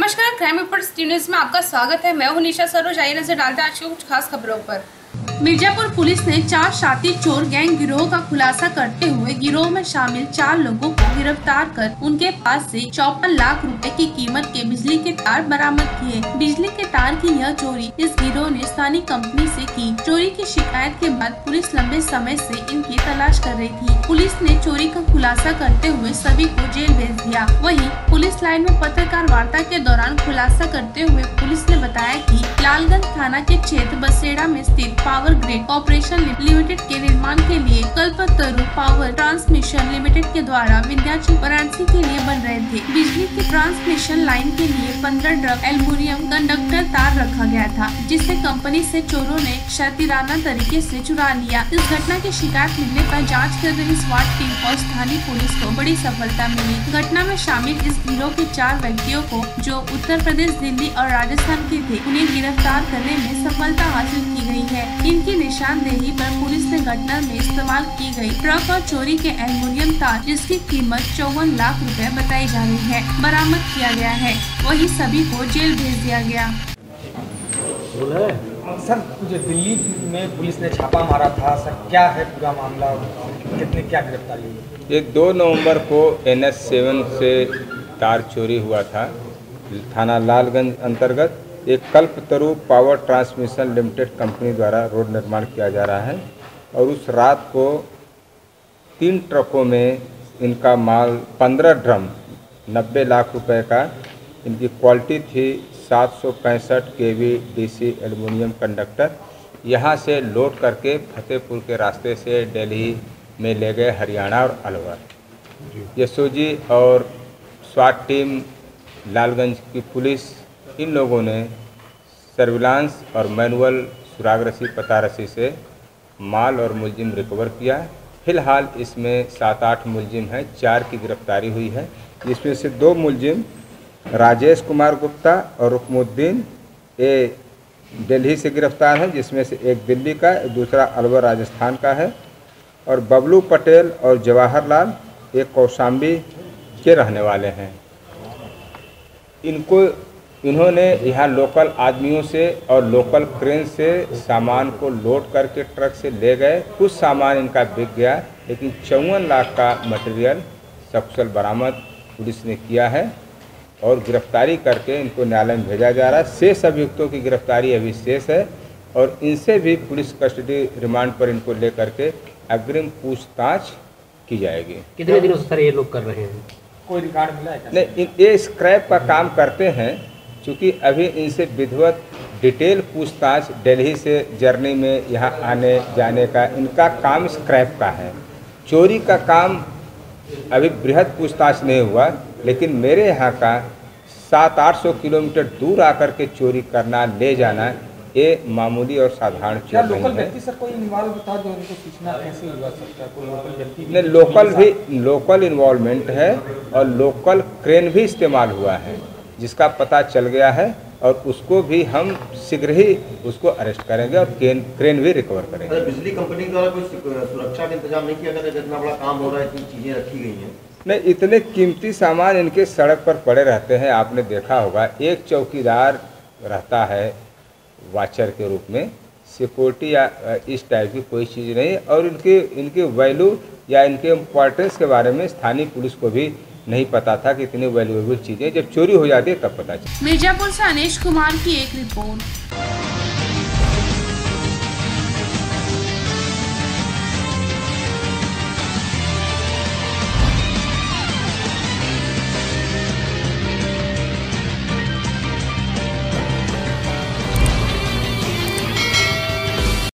नमस्कार, crime reports news में आपका स्वागत है। मैं हूं निशा सरोज। आइए नजर डालते हैं आज की कुछ खास खबरों पर। मिर्जापुर पुलिस ने 4 शातिर चोर गैंग गिरोह का खुलासा करते हुए गिरोह में शामिल 4 लोगों को गिरफ्तार कर उनके पास से 54 लाख रुपए की कीमत के बिजली के तार बरामद किए। बिजली के तार की यह चोरी इस गिरोह ने स्थानीय कंपनी से की। चोरी की शिकायत के बाद पुलिस लंबे समय से इनकी तलाश कर रही थी। पुलिस ने चोरी का खुलासा करते हुए सभी को जेल भेज दिया। वहीं पुलिस लाइन में पत्रकार वार्ता के दौरान खुलासा करते हुए पुलिस ने बताया कि लालगंज थाना के क्षेत्र बसेड़ा में स्थित पावर ग्रिड कॉर्पोरेशन लिमिटेड के निर्माण के लिए कल्पतरु पावर ट्रांसमिशन लिमिटेड के द्वारा विंध्याचल वाराणसी के लिए बन रहे थे। बिजली की ट्रांसमिशन लाइन के लिए 15 ड्रम एल्युमिनियम कंडक्टर तार रखा गया था, जिसे कंपनी से चोरों ने शातिराना तरीके से चुरा लिया। इस घटना की शिकायत मिलने पर जांच कर रही स्वाट टीम और स्थानीय पुलिस को बड़ी सफलता मिली। घटना में शामिल इस गिरोह के 4 व्यक्तियों को, जो उत्तर प्रदेश, दिल्ली और राजस्थान के थे, उन्हें गिरफ्तार करने में सफलता हासिल की गई है। इनकी निशानदेही पर पुलिस ने घटना में इस्तेमाल की गई ट्रक और चोरी के एल्युमिनियम तार, जिसकी कीमत 54 लाख रुपए बताई जा रही है, बरामद किया गया है। वही सभी को जेल भेज दिया गया। सर, जो दिल्ली में पुलिस ने छापा मारा था, सर क्या है पूरा मामला, कितने क्या गिरफ्तारी हुई? ये 2 नवंबर को NH7 से तार चोरी हुआ था। थाना लालगंज अंतर्गत एक Kalpataru power transmission limited company द्वारा रोड निर्माण किया जा रहा है और उस रात को 3 ट्रकों में इनका माल 15 ड्रम 90 लाख रुपए का, इनकी क्वालिटी थी 765 kV DC एल्युमिनियम कंडक्टर, यहाँ से लोड करके फतेहपुर के रास्ते से दिल्ली में ले गए, हरियाणा और अलवर। यशोजी और स्वाट टीम लालगंज की पुलिस, इन लोगों ने सर्विलांस और मैनुअल सुराग रसी पता रसी से माल और मुलजिम रिकवर किया। फिलहाल इसमें 7-8 मुलजिम हैं, 4 की गिरफ्तारी हुई है, जिसमें से 2 मुलजिम राजेश कुमार गुप्ता और रुकमुद्दीन ये दिल्ली से गिरफ्तार हैं, जिसमें से एक दिल्ली का, दूसरा अलवर राजस्थान का है, और बबलू पटेल और जवाहरलाल एक कौशाम्बी के रहने वाले हैं। इन्होंने यहाँ लोकल आदमियों से और लोकल क्रेन से सामान को लोड करके ट्रक से ले गए। कुछ सामान इनका बिक गया, लेकिन 54 लाख का मटेरियल सकुशल बरामद पुलिस ने किया है और गिरफ्तारी करके इनको न्यायालय में भेजा जा रहा है। शेष अभियुक्तों की गिरफ्तारी अभी शेष है और इनसे भी पुलिस कस्टडी रिमांड पर इनको लेकर के अग्रिम पूछताछ की जाएगी। कितने दिनों से सर ये लोग कर रहे हैं? कोई रिकॉर्ड मिला है? नहीं, ये स्क्रैप का काम करते हैं, क्योंकि अभी इनसे विधिवत डिटेल पूछताछ दिल्ली से जर्नी में यहाँ आने जाने का, इनका काम स्क्रैप का है। चोरी का काम अभी बृहद पूछताछ नहीं हुआ, लेकिन मेरे यहाँ का 700-800 किलोमीटर दूर आकर के चोरी करना, ले जाना, ये मामूली और साधारण चीज नहीं है। व्यक्ति सर कोई इन्वॉल्व बता दो, उनको सूचना कैसे हुआ सकता है? कोई लोकल व्यक्ति नहीं, लोकल इन्वॉल्वमेंट है और लोकल क्रेन भी इस्तेमाल हुआ है, जिसका पता चल गया है और उसको भी हम शीघ्र ही उसको अरेस्ट करेंगे और क्रेन भी रिकवर करेंगे। बिजली कंपनी द्वारा कोई सुरक्षा का इंतजाम नहीं किया गया? इतना बड़ा काम हो रहा है, इतनी चीज़ें रखी गई हैं। नहीं, इतने कीमती सामान इनके सड़क पर पड़े रहते हैं। आपने देखा होगा, एक चौकीदार रहता है वाचर के रूप में, सिक्योरिटी या इस टाइप की कोई चीज़ नहीं, और इनकी वैल्यू या इनके इम्पोर्टेंस के बारे में स्थानीय पुलिस को भी नहीं पता था कि इतनी वैल्यूएबल चीज़ें जब चोरी हो जाती है तब पता चलता है। मिर्जापुर से अनीश कुमार की एक रिपोर्ट।